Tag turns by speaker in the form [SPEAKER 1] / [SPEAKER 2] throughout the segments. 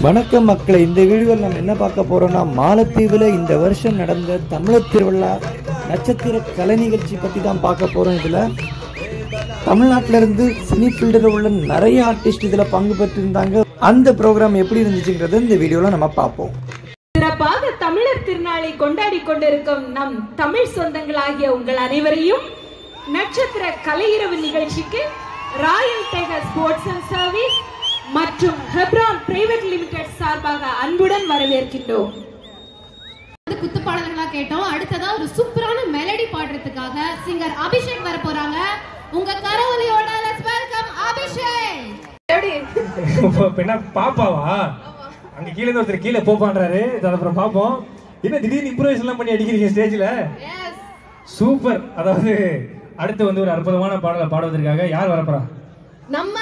[SPEAKER 1] வணக்கம் மக்களே, இந்த வீடியோவில் நம்ம என்ன பார்க்க போறோம்னா மாலத்தீவில் இந்த வருஷம் நடந்த தமிழர் திருவிழா நட்சத்திர கலை நிகழ்ச்சி பற்றி தான் பார்க்க போறோம். இதில் தமிழ்நாட்டில இருந்து சினி ஃபீல்டில் உள்ள நிறைய ஆர்டிஸ்ட் இதில் பங்கு பெற்றிருந்தாங்க. அந்த ப்ரோக்ராம் எப்படி இருந்துச்சுங்கிறத இந்த வீடியோவில் நம்ம பார்ப்போம்.
[SPEAKER 2] சிறப்பாக தமிழர் திருநாளை கொண்டாடி கொண்டிருக்கும் நம் தமிழ் சொந்தங்களாகிய உங்கள் அனைவரையும் நட்சத்திர கலையிரவு நிகழ்ச்சிக்கு royal tiger sports and service மற்றும் ஹெப்ரான் பிரைவேட் லிமிடெட் சார்பாக அன்புடன் வரவேற்கின்றோம்.
[SPEAKER 3] குத்துப்பாடல்களா கேட்டோம். அடுத்ததா ஒரு சூப்பரான மெலடி பாடுறதுக்காக சிங்கர் அபிஷேக் வர போறாங்க. உங்க கரவொலியோட லெட்ஸ் வெல்கம் அபிஷேக்.
[SPEAKER 4] என்ன பாப்பாவா? அங்க கீழ இருந்து ஒருத்தர் கீழே போப்பான்றாரு. அப்புறம் பாப்போம். என்ன திடீர்னு இம்ப்ரூவைஸ் எல்லாம் பண்ணி அடிக்கிறீங்க ஸ்டேஜ்ல? சூப்பர். அதாவது அடுத்து வந்து ஒரு அற்புதமான பாடலை பாடுவதற்காக யார் வரப்போறா?
[SPEAKER 3] நம்ம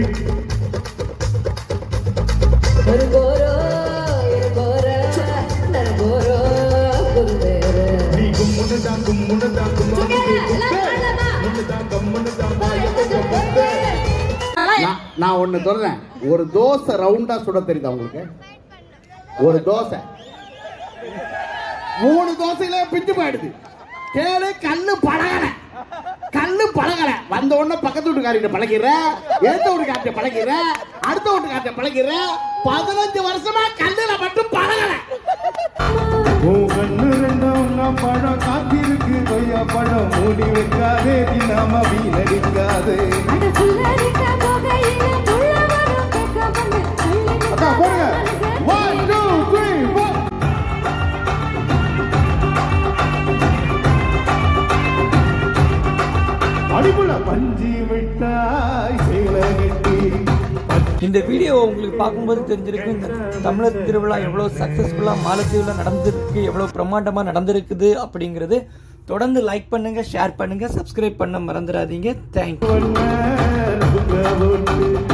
[SPEAKER 5] நான் ஒண்ணு சொல்றேன். ஒரு தோசை ரவுண்டா சுட தெரியுதா உங்களுக்கு? ஒரு தோசை 3 தோசையில பிஞ்சு போயிடுது. கேளு, கல்லு பழகல வந்த உடனே பக்கத்து வீட்டுக்காரிட்ட பழகிற, எடுத்த வீட்டுக்கார்ட்ட பழகிற, அடுத்த வீட்டுக்கார்ட்ட பழகிற. 15 வருஷமா கல்லுல மட்டும் பழகல.
[SPEAKER 6] பழம் காத்திருக்கு கொய்யா பழம் மூடி வைக்காதே, தினாம வீணடிக்காதே. அக்கா போடுங்க. 1 2 3 4. அடிபுள்ள பஞ்சி மிட்டாய் சேலகட்டி.
[SPEAKER 1] இந்த வீடியோ உங்களுக்கு பார்க்கும்போது தெரிஞ்சிருக்கு இந்த தமிழர் திருவிழா எவ்வளோ சக்ஸஸ்ஃபுல்லாக மாலத்தீவில் நடந்திருக்கு, எவ்வளோ பிரம்மாண்டமாக நடந்திருக்குது அப்படிங்கிறது. தொடர்ந்து லைக் பண்ணுங்க, ஷேர் பண்ணுங்க, சப்ஸ்கிரைப் பண்ண மறந்துடாதீங்க. தேங்க்யூ.